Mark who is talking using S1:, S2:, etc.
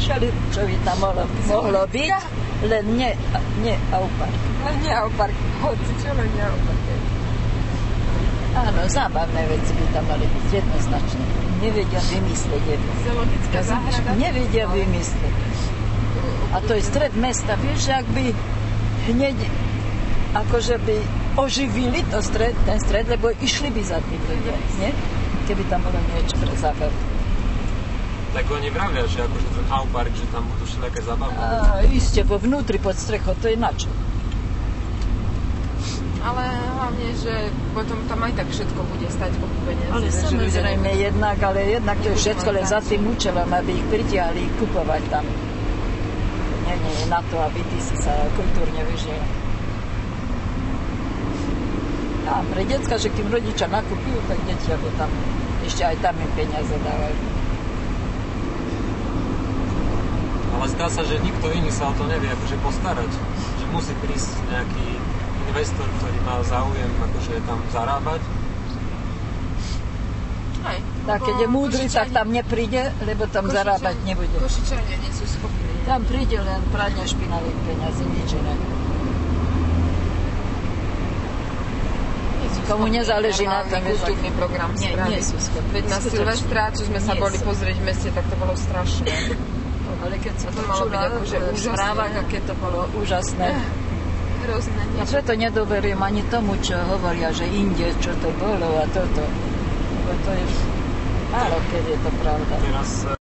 S1: Čo by tam mohlo byť, len nie Aupark.
S2: Len nie Aupark, hoci čo, len nie Aupark.
S1: Áno, zábavné veci by tam mali byť jednoznačne. Nevedia vymyslieť.
S2: Zoologická záhrada.
S1: Nevedia vymyslieť. A to je stred mesta, vieš, ak by hneď akože by oživili ten stred, lebo išli by za tým ľudia, nie? Keby tam bolo niečo pre zábavu.
S3: Tak oni vravia, že akože ten Aupark, že tam budú všelijaké zábavné.
S1: Iste, vo vnútri pod strechou, to je načo.
S2: Ale hlavne, že potom tam aj tak všetko bude stať kopu peniazy.
S1: Ale samozrejme jednak to je všetko len za tým účelom, aby ich pritiahli kupovať tam. Nie na to, aby ty si sa kultúrne vyžil. A pre decka, že kým rodičia nakúpil, tak deti ako tam, ešte aj tam im peniaze dávajú.
S3: Ale zdá sa, že nikto iný sa o to nevie akože postarať. Že musí prísť nejaký investor, ktorý má záujem akože tam zarábať.
S2: Aj,
S1: tak keď je múdry, tak tam nepríde, lebo tam zarábať nebude.
S2: Košičania nie sú schopní.
S1: Tam príde len prania špinavých peniazí, nič iné. Komu nezáleží na tom,
S2: kultúrny program spraviť.
S1: Nie sú schopní.
S2: Veď na Silvestra, čo sme sa boli pozrieť v meste, tak to bolo strašné.
S1: Ale keď sa to
S2: malo byť akože
S1: v správach, aké to bolo úžasné.
S2: Hrozné.
S1: A preto nedoberiem ani tomu, čo hovoria, že inde, čo to bolo a toto. Lebo to je málo, keď je to pravda.
S3: Teraz